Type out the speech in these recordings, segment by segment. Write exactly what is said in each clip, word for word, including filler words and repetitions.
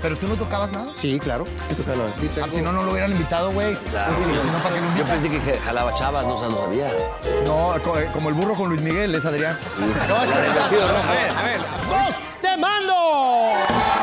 ¿Pero tú no tocabas nada? Sí, claro. Sí tocaba la batería. Ah, si no, no lo hubieran invitado, güey. Claro. Pues, si no, ¿para qué lo Yo invitan? pensé que jalaba chavas, no, o sea, no sabía. No, co- eh, como el burro con Luis Miguel, es Adrián. No, es que... El vestido rojo. A ver, a ver. ¡Dos de mando!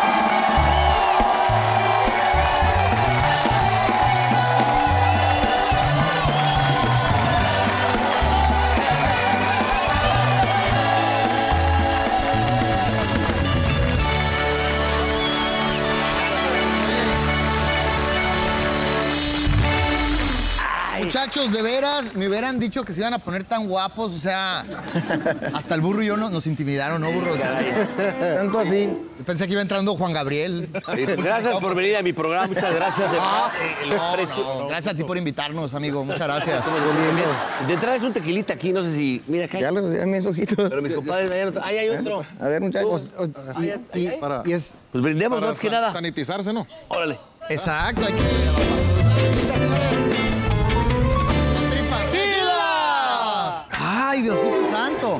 Muchachos, de veras, me hubieran dicho que se iban a poner tan guapos, o sea, hasta el burro y yo no, nos intimidaron, ¿no, burro? Tanto así. Yo pensé que iba entrando Juan Gabriel. Eh, Gracias por venir a mi programa, muchas gracias. De Ah, verdad, eh, el no, precio- no, gracias a ti por invitarnos, amigo, muchas gracias. De entrada es un tequilita aquí, no sé si... Mira acá. Ya, lo, ya mis ojitos. Pero mis compadres, ahí hay otro. Ahí hay otro. A ver, muchachos. Y, Ay, y- ay, Para, y es... Pues brindemos, para más que sa- nada. sanitizarse, ¿no? Órale. Exacto, hay que... ¡Ay, Diosito santo!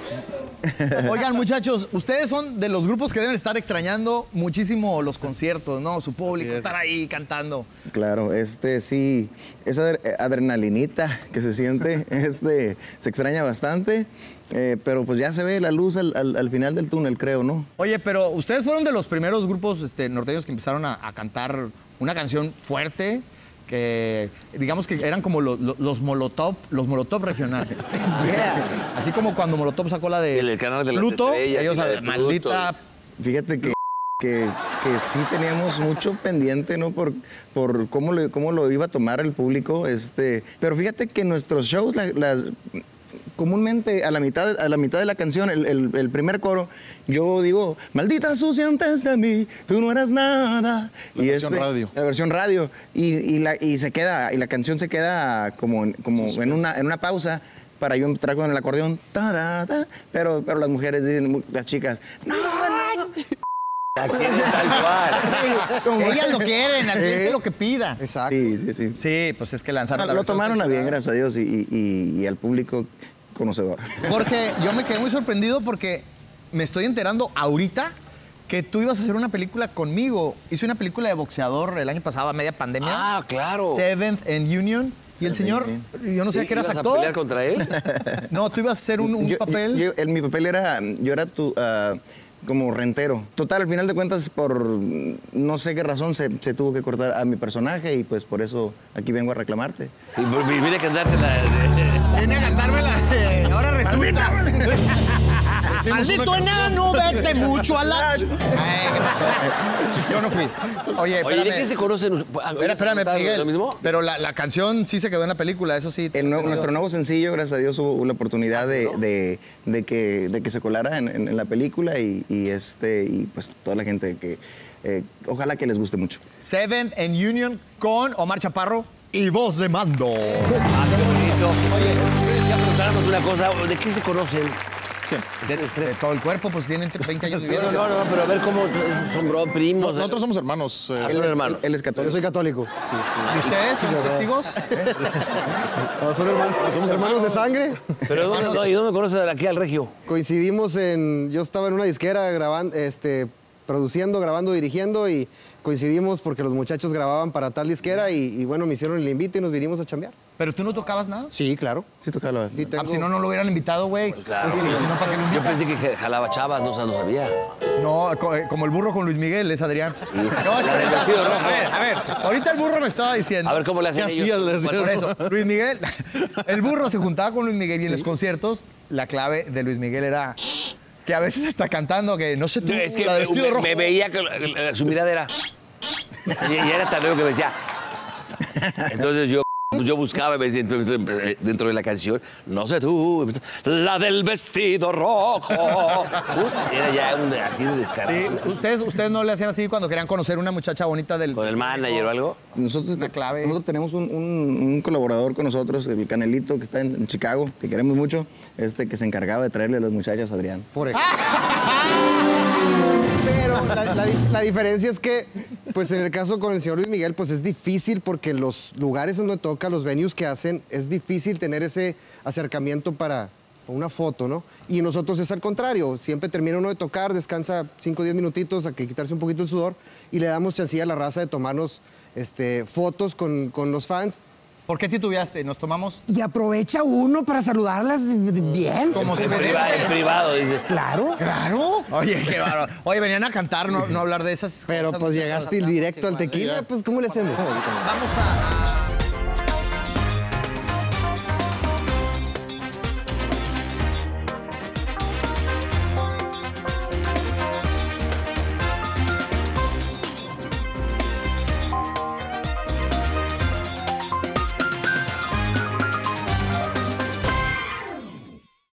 Oigan, muchachos, ustedes son de los grupos que deben estar extrañando muchísimo los conciertos, ¿no? Su público, Así es. estar ahí cantando. Claro, este sí, esa adre- adrenalinita que se siente, este, se extraña bastante, eh, pero pues ya se ve la luz al, al- al final del túnel, creo, ¿no? Oye, pero ustedes fueron de los primeros grupos este, norteños que empezaron a, a cantar una canción fuerte, que digamos que eran como lo- lo- los Molotov, los Molotov regionales. Yeah. Así como cuando Molotov sacó la de El- el canal de las Pluto, estrellas ellos y la de a- maldita... Pluto. Fíjate que, que, que sí teníamos mucho pendiente, ¿no? Por, por cómo, le- cómo lo iba a tomar el público, este, pero fíjate que nuestros shows, la- las... comúnmente a la mitad, a la mitad de la canción, el, el- el primer coro, yo digo, maldita sucia antes de mí, tú no eras nada. La versión radio. La versión radio. Y, y la, y se queda, y la canción se queda como, en- como en, una, en una pausa para yo entrar con el acordeón. Tarada, pero, pero las mujeres dicen, las chicas, no, no. Así es, tal cual. Como- Ellas lo quieren, al cliente lo que pida. Exacto. Sí, sí, sí. Sí, pues es que lanzaron la Lo versión tomaron a bien, censurada. gracias a Dios, y, y- y al público conocedor. Jorge, yo me quedé muy sorprendido porque me estoy enterando ahorita que tú ibas a hacer una película conmigo. Hice una película de boxeador el año pasado a media pandemia. Ah, claro. Seventh and Union. Y el señor, yo no sé ¿Sí? que eras ¿Ibas actor. a pelear contra él? No, tú ibas a hacer un, un Yo- papel. yo- el- mi papel era, yo era tu, ah, como rentero. Total, al final de cuentas, por no sé qué razón se, se tuvo que cortar a mi personaje y pues por eso aquí vengo a reclamarte. Y por vine a cantarte la... Viene a cantármela. eh, ahora resulta. Maldito enano, vete mucho a la. Ay, ¿qué pasó? Yo no fui. Oye, Oye, ¿de espérame. qué se conocen? Ah, Espera, espérame, ¿lo Miguel. mismo? Pero la, la canción sí se quedó en la película, eso sí. El nuevo- nuestro nuevo sencillo, gracias a Dios, hubo la oportunidad de, de- de que, de que se colara en, en- en la película y, y, este, y pues toda la gente que... eh, ojalá que les guste mucho. Seventh and Union con Omar Chaparro y voz de mando. Ah, qué bonito. Oye, ya preguntáramos una cosa. ¿De qué se conocen? ¿Quién? Ustedes De tres. todo el cuerpo, pues tienen veinte años de No, vida. no, no, pero a ver cómo son bro, primos. No, nosotros somos hermanos. eh, Ah, son hermanos. Él es Yo católico. soy católico. sí, ¿Y sí. ustedes son testigos? No, son hermanos, somos hermanos de sangre. Pero ¿dónde, no, ¿y dónde conoces de aquí al Regio? Coincidimos en... Yo estaba en una disquera grabando, este, produciendo, grabando, dirigiendo y coincidimos porque los muchachos grababan para tal disquera y, y bueno, me hicieron el invite y nos vinimos a chambear. ¿Pero tú no tocabas nada? Sí, claro. Sí, tocaba la... Sí, Ah, tengo- si no, no lo hubieran invitado, güey. Claro. Pues sí, si no, ¿para qué lo Yo invitan? pensé que jalaba chavas, no, o sea, no sabía. No, co- eh, como el burro con Luis Miguel, es Adrián. No, es que La del ahorita- vestido rojo. A ver, a ver. Ahorita el burro me estaba diciendo. A ver cómo le hacen ¿Qué ellos. hacías? Le decía? Por eso, Luis Miguel, el burro se juntaba con Luis Miguel y en los conciertos la clave de Luis Miguel era que a veces está cantando que no sé tú, Es que la de me, vestido me- rojo. me veía que la- la- su mirada era... Y, y era tan nuevo que me decía... Entonces yo, yo buscaba me decía, dentro, dentro de la canción, no sé tú, la del vestido rojo. Uh, Era ya un, así de descarado. Sí, ¿ustedes, ustedes no le hacían así cuando querían conocer una muchacha bonita del... Con el manager o algo. Nosotros, Una clave. nosotros tenemos un, un- un colaborador con nosotros, el Canelito, que está en, en Chicago, que queremos mucho, este, que se encargaba de traerle a los muchachos a Adrián. Por ejemplo. Pero la, la di- la diferencia es que, pues en el caso con el señor Luis Miguel, pues es difícil porque los lugares donde toca, los venues que hacen, es difícil tener ese acercamiento para, una foto, ¿no? Y nosotros es al contrario, siempre termina uno de tocar, descansa cinco o diez minutitos a que quitarse un poquito el sudor y le damos chancilla a la raza de tomarnos este, fotos con, con los fans. ¿Por qué titubeaste? Nos tomamos... Y aprovecha uno para saludarlas bien. Como se En, merece. priva- en privado, dice. Claro. Claro. Oye, qué bárbaro. Oye, venían a cantar, no, no hablar de esas Pero cosas. pues llegaste directo al tequila, pues ¿cómo le hacemos? Vamos a...